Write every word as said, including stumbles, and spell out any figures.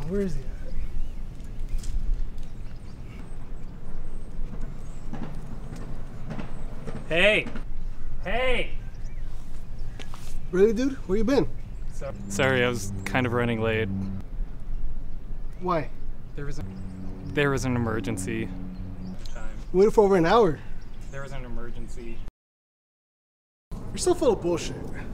Where is he at? Hey! Hey! Really, dude? Where you been? So, sorry, I was kind of running late. Why? There was, a, there was an emergency. Time. We waited for over an hour. There was an emergency. You're so full of bullshit.